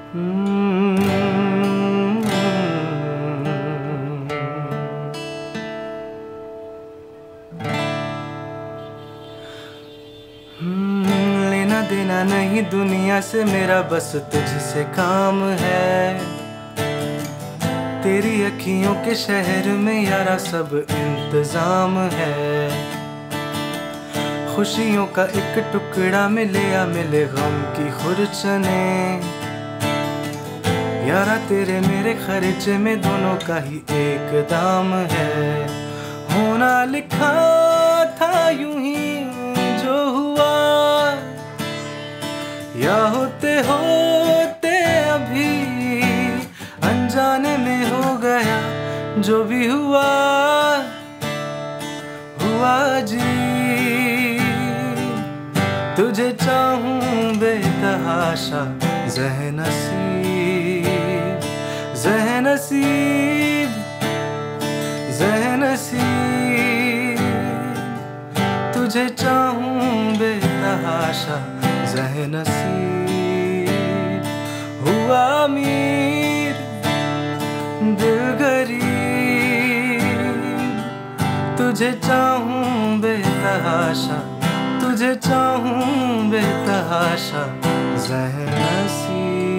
लेना देना नहीं दुनिया से मेरा, बस तुझसे काम है। तेरी अखियों के शहर में यारा सब इंतजाम है। खुशियों का एक टुकड़ा मिले या मिले गम की खुरचने, यारा तेरे मेरे खर्चे में दोनों का ही एक दाम है। होना लिखा था यूं ही जो हुआ, या होते होते अभी अनजाने में हो गया। जो भी हुआ हुआ जी, तुझे चाहूं बेतहाशा ज़हनसीब, ज़हनसीब, ज़हनसीब। तुझे चाहूं बेतहाशा ज़हनसीब। हुआ अमीर दिल गरीब, तुझे चाहूं बेतहाशा, तुझे चाहूं बेतहाशा ज़हनसीब।